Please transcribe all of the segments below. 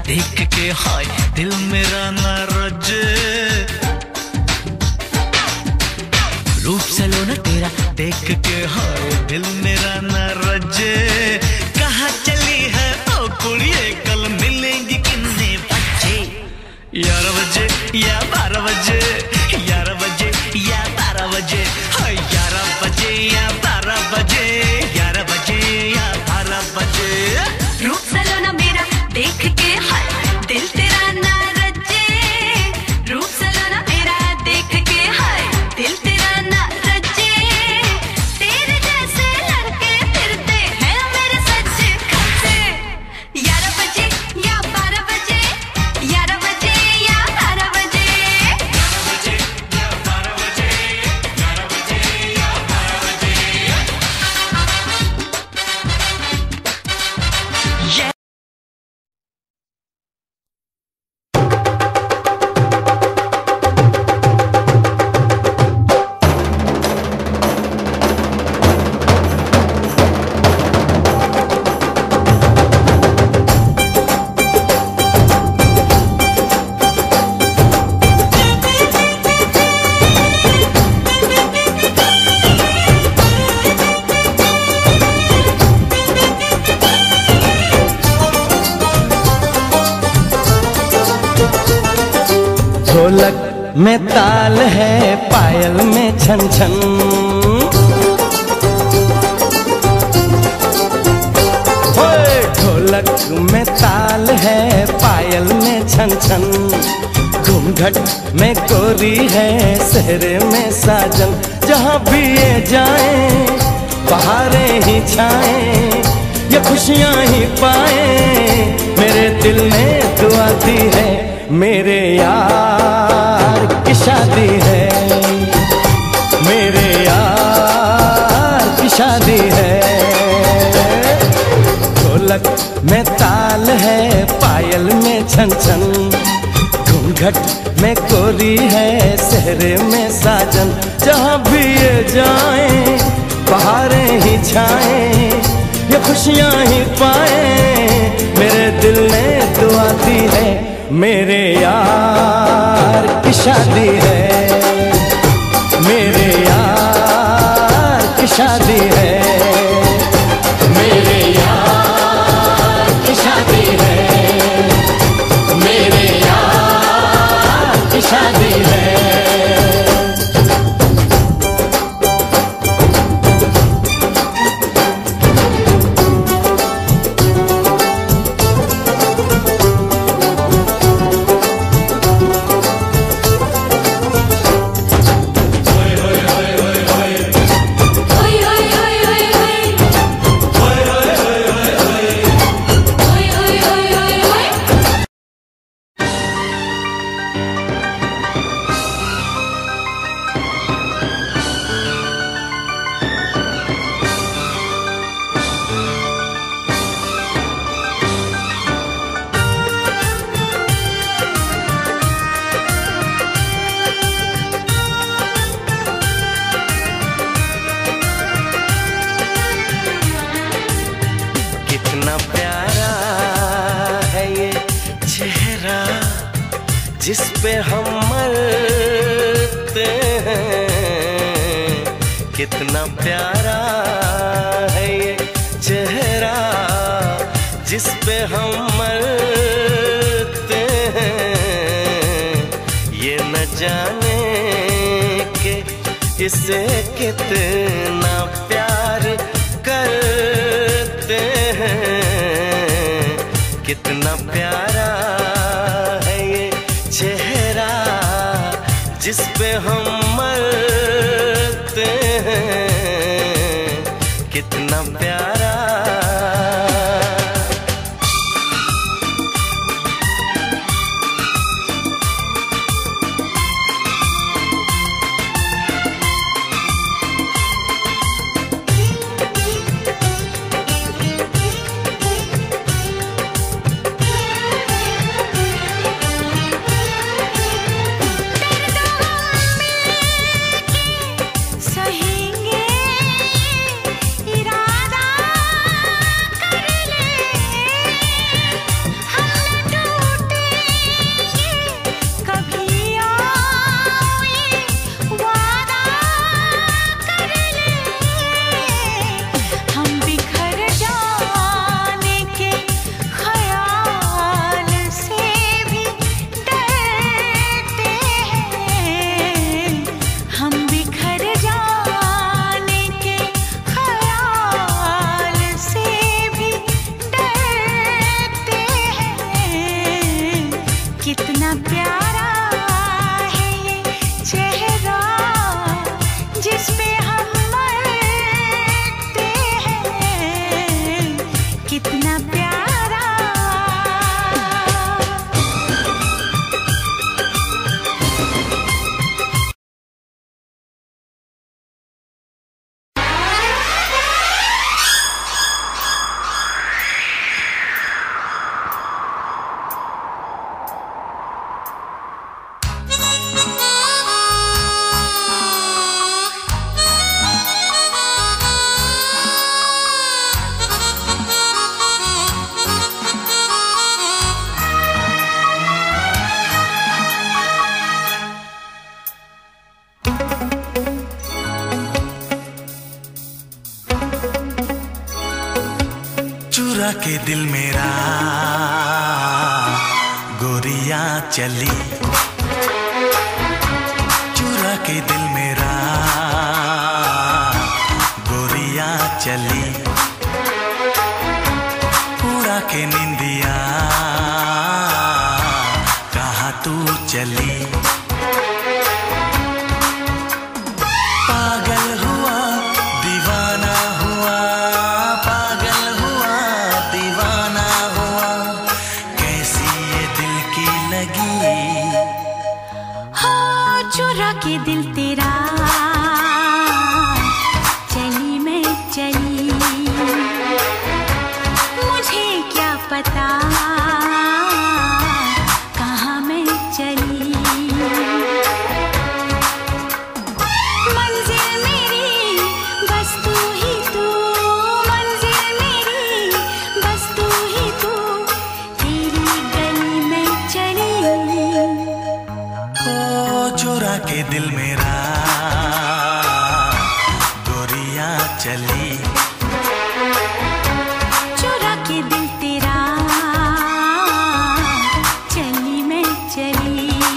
देख के हाय दिल मेरा न रजे। रूप सलो न तेरा देख के हाय दिल मेरा न रजे। कहाँ चली है ओ कुड़िए कल मिलेंगी कितने बजे? 11 बजे या 12 बजे, 11 बजे या 12 बजे, 11 बजे या 12 बजे, 11 बजे या 12 बजे। रूप सलोना मेरा देख के हाय दिल तेरा ना रजे। रूप सलोना मेरा देख के हाय दिल तेरा ना रजे। तेरे जैसे लड़के फिरते हैं मेरे सच्चे खच्चे। 11 बजे या 12 बजे, 11 बजे या 12 बजे, 11 बजे या 12 बजे, 11 बजे या 12 बजे। ढोलक में ताल है पायल में छन छन। ढोलक में ताल है पायल में छन छन। घूंघट में गोरी है सेहरे में साजन। जहाँ भी ये जाए बहारें ही छाए ये खुशियाँ ही पाए। मेरे दिल ने दुआ दी है मेरे यार की शादी है। मेरे यार की शादी है। ढोलक में ताल है पायल में छन छन। घूंघट में गोरी है सेहरे में साजन। जहाँ भी ये जाए बहारें ही छाए ये खुशियाँ ही पाए। मेरे दिल ने दुआ दी है मेरे यार की शादी है। मेरे यार की शादी है। मेरे यार की शादी है। मेरे यार की शादी है। कितना प्यारा है ये चेहरा जिस पे हम मरते हैं। कितना प्यारा है ये चेहरा जिस पे हम मरते हैं। ये न जाने के इसे कितना प्यार करते हैं। कितना प्यारा है ये चेहरा जिस पे हम मरते हैं। कितना प्यारा। तेरे चुरा के दिल मेरा गोरियां चली, चुरा के दिल मेरा गोरियां चली, उड़ा के निंदिया कहाँ तू चली। पागल हुआ दीवाना हुआ, पागल हुआ दीवाना हुआ, कैसी ये दिल की लगी। हो चुरा के दिल तेरा चली मैं चली, मुझे क्या पता कहाँ मैं चली। मंजिल मेरी बस तू ही तू, मंजिल मेरी बस तू ही तू, तेरी गली में चली। ओ चुरा के दिल मेरा गोरियां चली, चुरा के दिल तेरा चली मैं चली।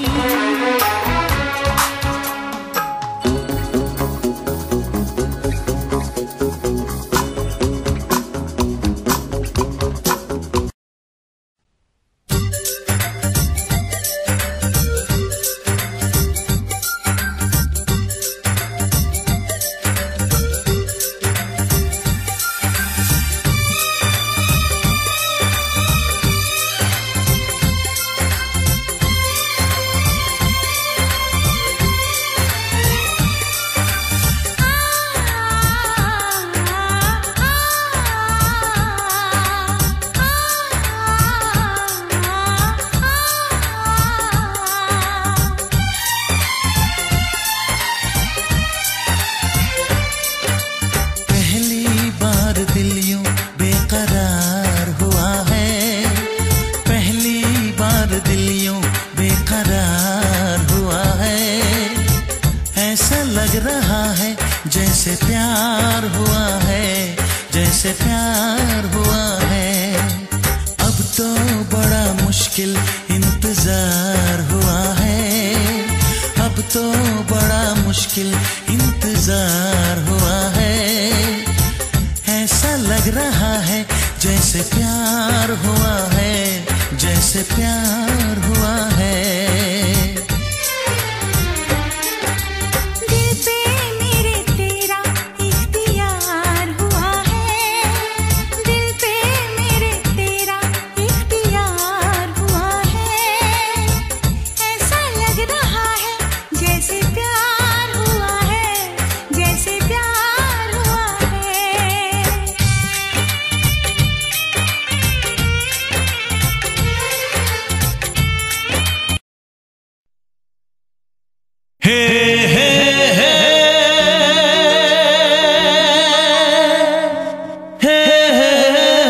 पहली बार दिल यूं बेकरार हुआ है, पहली बार दिल यूं बेकरार हुआ है, ऐसा लग रहा है जैसे प्यार हुआ है, जैसे प्यार हुआ है। अब तो बड़ा मुश्किल इंतजार हुआ है, अब तो बड़ा मुश्किल इंतजार हुआ है, ऐसा लग रहा है जैसे प्यार हुआ है, जैसे प्यार हुआ है। दिल पे मेरे तेरा इख्तियार हुआ है, दिल पे मेरे तेरा इख्तियार हुआ है, ऐसा लग रहा है जैसे प्यार हुआ है, जैसे प्यार हुआ है। हे हे हे हे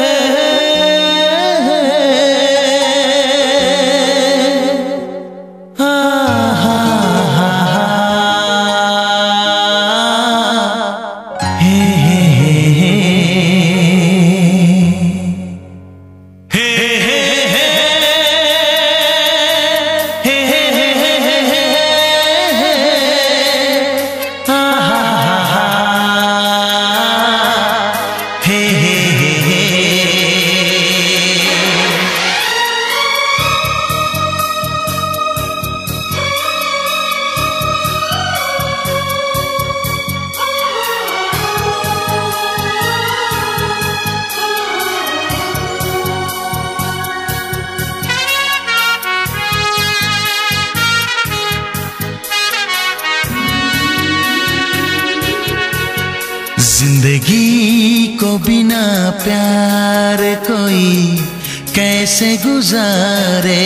जिंदगी को बिना प्यार कोई कैसे गुजारे,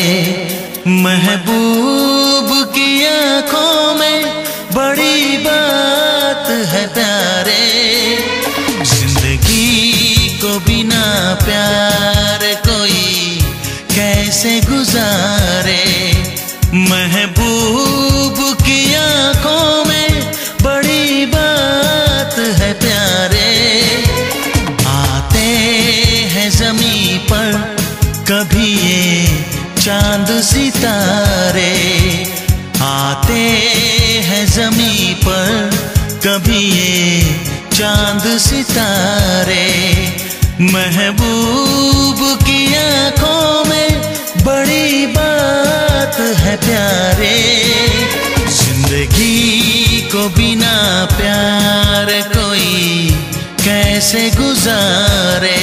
महबूब की आंखों में बड़ी बात है प्यारे। जिंदगी को बिना प्यार कोई कैसे गुजारे, महबूब की आंखों में बड़ी बात है प्यारे। आते हैं जमीन सितारे आते हैं ज़मीं पर, कभी ये चांद सितारे। महबूब की आंखों में बड़ी बात है प्यारे, जिंदगी को बिना प्यार कोई कैसे गुजारे।